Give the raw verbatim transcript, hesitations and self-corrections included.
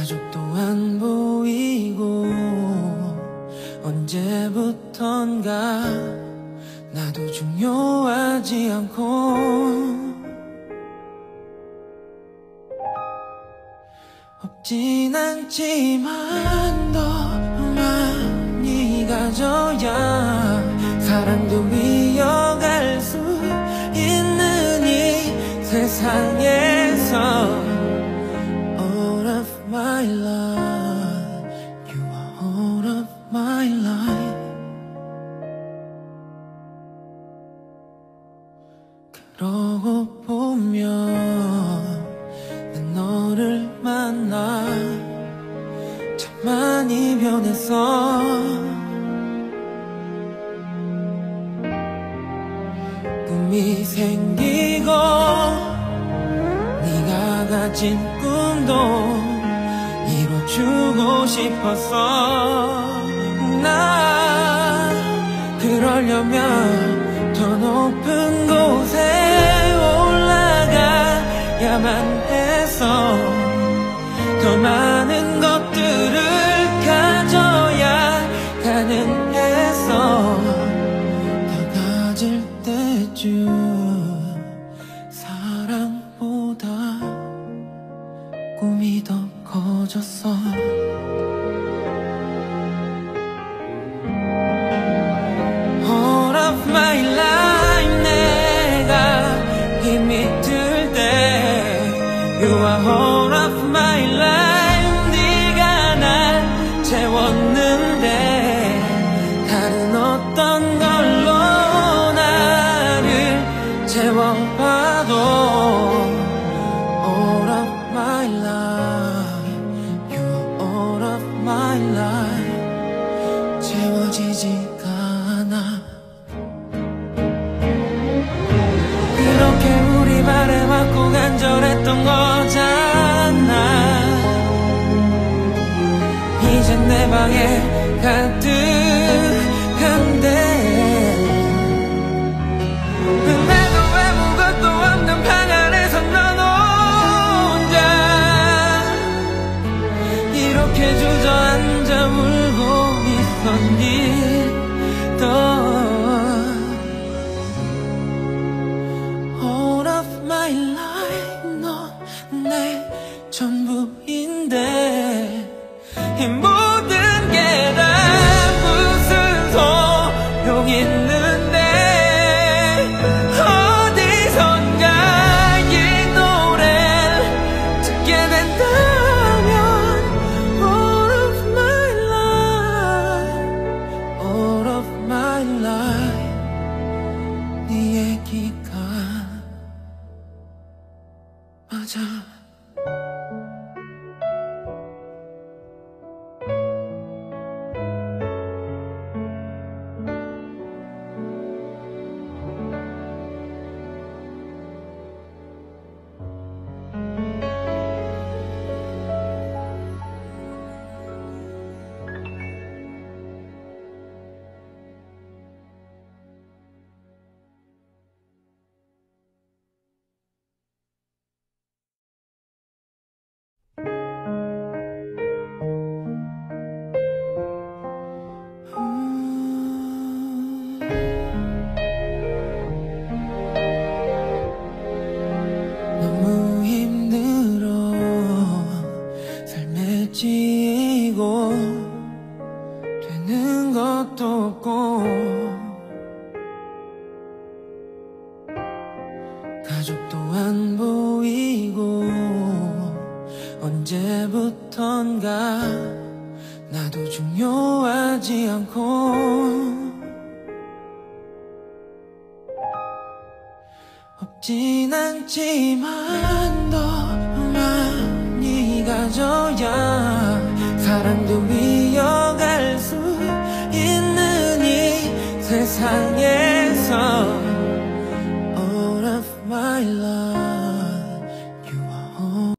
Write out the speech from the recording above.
가족도 안 보이고 언제부턴가 나도 중요하지 않고 없진 않지만 더 많이 가져야 사랑도 이어갈 수 있는 이 세상에서 All of my life, you are all of my life. 그러고 보면 난 너를 만나 참 많이 변했어. 꿈이 생기고 네가 가진 꿈도 이뤄주고 싶었어. 나 그러려면 더 높은 곳에 올라가야만 했어. 더 많은 것들을 가져야 가능했어. 더 가질 때쯤 사랑보다 꿈이 더 커졌어. All of my life 내가 힘이 들 때 You are all of my life. 네가 날 채웠는데 다른 어떤 걸로 나를 채워봐도 All of my life, you are all of my life. 채워지지가 않아. 그렇게 우리 말에 맞고 간절했던 거잖아. 이젠 내 방에 가득한데 내도 아무것도 없는 방 안에서 넌 혼자 이렇게 주저앉아 울고 있었니. 또 All of my life 넌 내 전부인데 이 모든 게 다 무슨 소용 있는데 어디선가 이 노래를 듣게 된다면 All of my life, all of my life 네 얘기가 맞아. 너무 힘들어 삶에 지고 되는 것도 없고 가족도 안 보이고 언제부턴가 나도 중요하지 않고 없진 않지만 더 많이 가져야 사랑도